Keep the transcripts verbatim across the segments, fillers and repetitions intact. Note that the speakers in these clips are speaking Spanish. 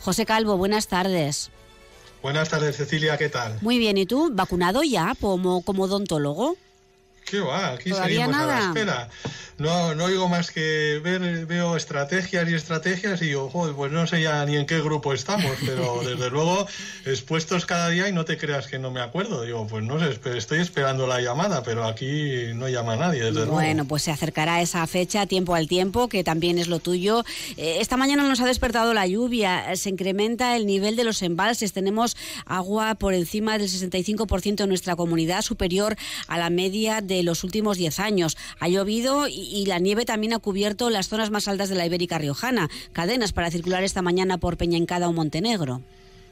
José Calvo, buenas tardes. Buenas tardes, Cecilia, ¿qué tal? Muy bien, ¿y tú? ¿Vacunado ya como, como odontólogo? ¿Qué va? Aquí ¿Todavía seguimos nada? a la espera. No, no oigo más que ver, veo estrategias y estrategias y digo, joder, pues no sé ya ni en qué grupo estamos, pero desde luego expuestos cada día y no te creas que no me acuerdo. Digo, pues no sé, estoy esperando la llamada, pero aquí no llama nadie, desde bueno, luego. Bueno, pues se acercará esa fecha, tiempo al tiempo, que también es lo tuyo. Eh, esta mañana nos ha despertado la lluvia, se incrementa el nivel de los embalses, tenemos agua por encima del sesenta y cinco por ciento en nuestra comunidad, superior a la media de los últimos diez años. Ha llovido y, y la nieve también ha cubierto las zonas más altas de la Ibérica Riojana. Cadenas para circular esta mañana por Peñancada o Montenegro.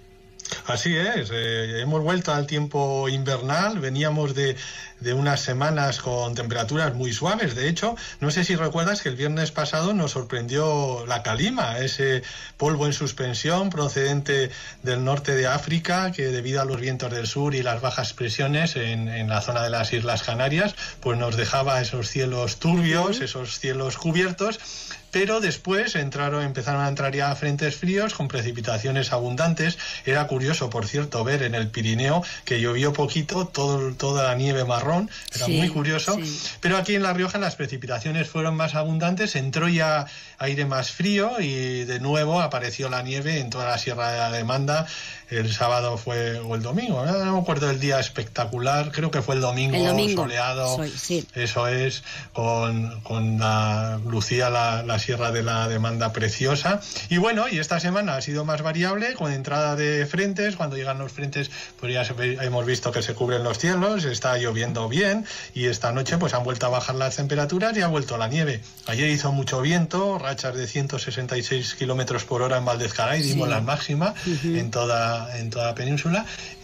Así es, eh, hemos vuelto al tiempo invernal, veníamos de, de unas semanas con temperaturas muy suaves. De hecho, no sé si recuerdas que el viernes pasado nos sorprendió la calima, ese polvo en suspensión procedente del norte de África, que debido a los vientos del sur y las bajas presiones en, en la zona de las Islas Canarias, pues nos dejaba esos cielos turbios, esos cielos cubiertos. Pero después entraron, empezaron a entrar ya frentes fríos con precipitaciones abundantes. Era curioso, por cierto, ver en el Pirineo que llovió poquito, todo, toda la nieve marrón, era sí, muy curioso. Sí. Pero aquí en La Rioja las precipitaciones fueron más abundantes, entró ya aire más frío y de nuevo apareció la nieve en toda la Sierra de la Demanda. El sábado fue, o el domingo, no, no me acuerdo del día espectacular, creo que fue el domingo, el domingo. soleado, Soy, sí. Eso es, con, con la Lucía, la, la Sierra de la Demanda preciosa. Y bueno, y esta semana ha sido más variable, con entrada de frentes. Cuando llegan los frentes, pues ya se, hemos visto que se cubren los cielos, está lloviendo bien, y esta noche pues han vuelto a bajar las temperaturas y ha vuelto la nieve. Ayer hizo mucho viento, rachas de ciento sesenta y seis kilómetros por hora en Valdezcaray, dimos sí. la máxima uh-huh. en toda en toda la península,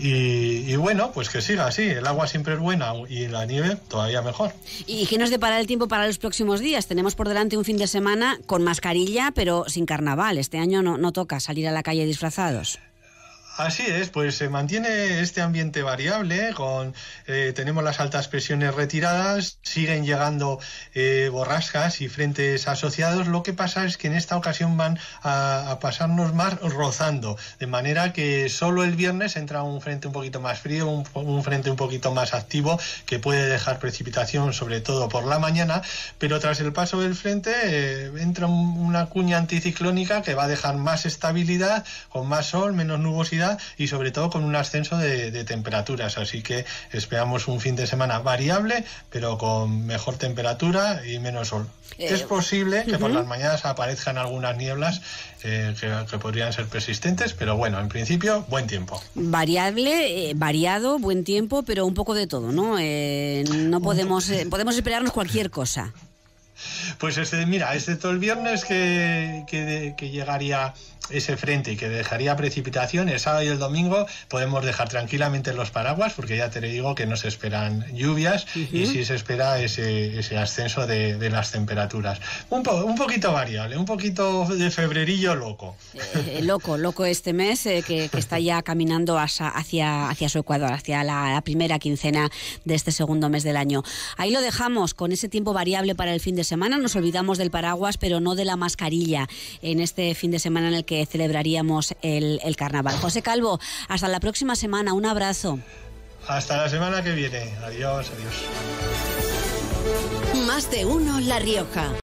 y, y bueno, pues que siga así, el agua siempre es buena y la nieve todavía mejor. ¿Y qué nos depara el tiempo para los próximos días? Tenemos por delante un fin de semana con mascarilla, pero sin carnaval. Este año no, no toca salir a la calle disfrazados. Así es, pues se mantiene este ambiente variable, con eh, tenemos las altas presiones retiradas, siguen llegando eh, borrascas y frentes asociados. Lo que pasa es que en esta ocasión van a, a pasarnos más rozando, de manera que solo el viernes entra un frente un poquito más frío, un, un frente un poquito más activo, que puede dejar precipitación sobre todo por la mañana, pero tras el paso del frente eh, entra un, una cuña anticiclónica que va a dejar más estabilidad, con más sol, menos nubosidad, y sobre todo con un ascenso de, de temperaturas, así que esperamos un fin de semana variable pero con mejor temperatura y menos sol. Eh, es posible que uh-huh. por las mañanas aparezcan algunas nieblas eh, que, que podrían ser persistentes, pero bueno, en principio buen tiempo. Variable, eh, variado, buen tiempo, pero un poco de todo, ¿no? Eh, no podemos, eh, podemos esperarnos cualquier cosa. Pues este, mira, excepto el viernes que, que, que llegaría ese frente y que dejaría precipitación, el sábado y el domingo podemos dejar tranquilamente los paraguas, porque ya te digo que no se esperan lluvias uh-huh. y sí se espera ese, ese ascenso de, de las temperaturas. Un, po, un poquito variable, un poquito de febrerillo loco. Eh, loco, loco este mes eh, que, que está ya caminando hacia, hacia, hacia su ecuador, hacia la, la primera quincena de este segundo mes del año. Ahí lo dejamos, con ese tiempo variable para el fin de semana. Nos olvidamos del paraguas, pero no de la mascarilla en este fin de semana en el que celebraríamos el, el carnaval. José Calvo, hasta la próxima semana, un abrazo. Hasta la semana que viene, adiós, adiós. Más de uno La Rioja.